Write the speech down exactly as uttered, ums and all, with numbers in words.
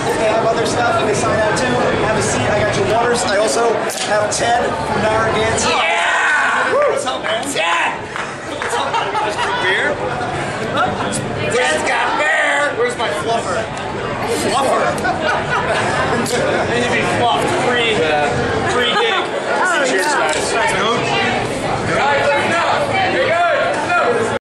if they have other stuff, you can sign out too. Have a seat. I got your waters. I also have Ted from Narragansett. Yeah! What's up, man? Ted! What's up, man? Just drink beer? Ted's got beer! Where's my fluffer? Fluffer? Need to be fluffed.